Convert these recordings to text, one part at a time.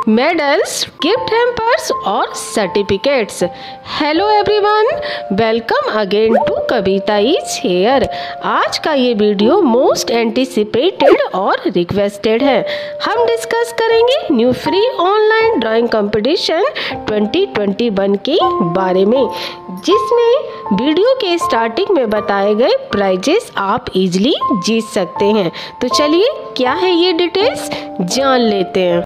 Medals, gift hampers और certificates. Hello everyone, welcome again to Kavita is here. आज का ये वीडियो मोस्ट एंटिसिपेटेड और रिक्वेस्टेड है। हम डिस्कस करेंगे new free online drawing competition 2021 के बारे में, जिसमें वीडियो के स्टार्टिंग में बताए गए प्राइजेस आप इजीली जीत सकते हैं। तो चलिए, क्या है ये डिटेल्स जान लेते हैं।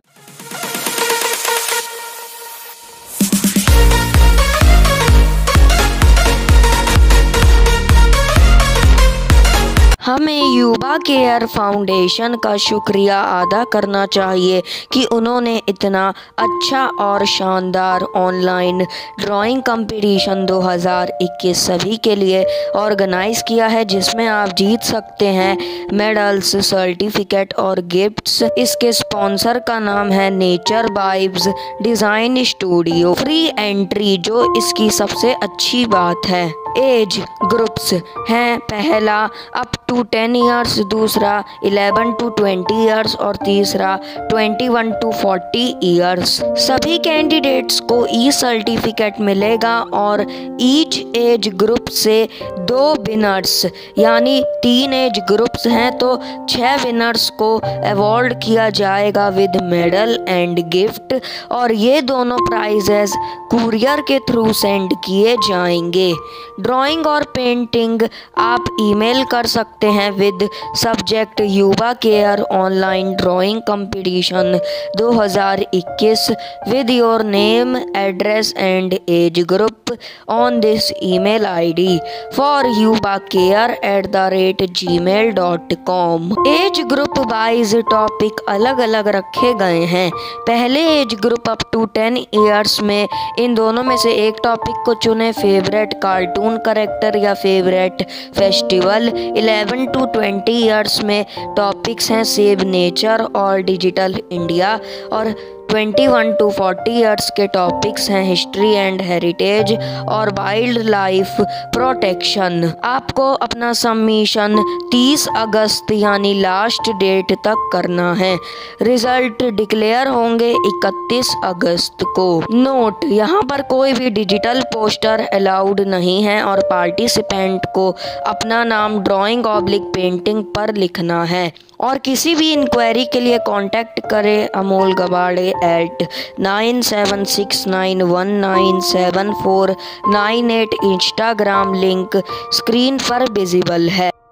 हमें युवा केयर फाउंडेशन का शुक्रिया अदा करना चाहिए कि उन्होंने इतना अच्छा और शानदार ऑनलाइन ड्राइंग कंपटीशन 2021 सभी के लिए ऑर्गेनाइज़ किया है, जिसमें आप जीत सकते हैं मेडल्स, सर्टिफिकेट और गिफ्ट्स। इसके स्पॉन्सर का नाम है Nature Vibes Design Studio. Free entry जो इसकी सबसे अच्छी बात है। एज ग्रुप्स हैं, पहला अप टू 10 ईयर्स, दूसरा 11 टू 20 ईयर्स और तीसरा 21 टू 40 ईयर्स। सभी कैंडिडेट्स को ई सर्टिफिकेट मिलेगा और ईच एज ग्रुप से 2 विनर्स, यानी 3 एज ग्रुप्स हैं तो 6 विनर्स को अवॉर्ड किया जाएगा विद मेडल एंड गिफ्ट। और ये दोनों प्राइजेस कुरियर के थ्रू सेंड किए जाएंगे। ड्राइंग और पेंटिंग आप ईमेल कर सकते हैं with subject Yuva care online drawing competition 2021 with your name, address and age group on this email ID for yuvakeer@gmail.com। Age group wise topic अलग अलग रखे गए हैं। पहले age group up to 10 years में इन दोनों में से एक टॉपिक को चुने। फेवरेट कार्टून कैरेक्टर या फेवरेट फेस्टिवल। 11 टू 20 ईयर्स में टॉपिक्स हैं सेव नेचर और डिजिटल इंडिया। और 21 टू 40 ईयर्स के टॉपिक्स हैं हिस्ट्री एंड हेरिटेज और वाइल्ड लाइफ प्रोटेक्शन। आपको अपना सबमिशन 30 अगस्त यानी लास्ट डेट तक करना है। रिजल्ट डिक्लेयर होंगे 31 अगस्त को। नोट, यहाँ पर कोई भी डिजिटल पोस्टर अलाउड नहीं है और पार्टिसिपेंट को अपना नाम ड्राइंग ऑब्लिक पेंटिंग पर लिखना है। और किसी भी इंक्वायरी के लिए कांटेक्ट करें Amol Gawade @9769197498। Instagram link screen पर विजिबल है।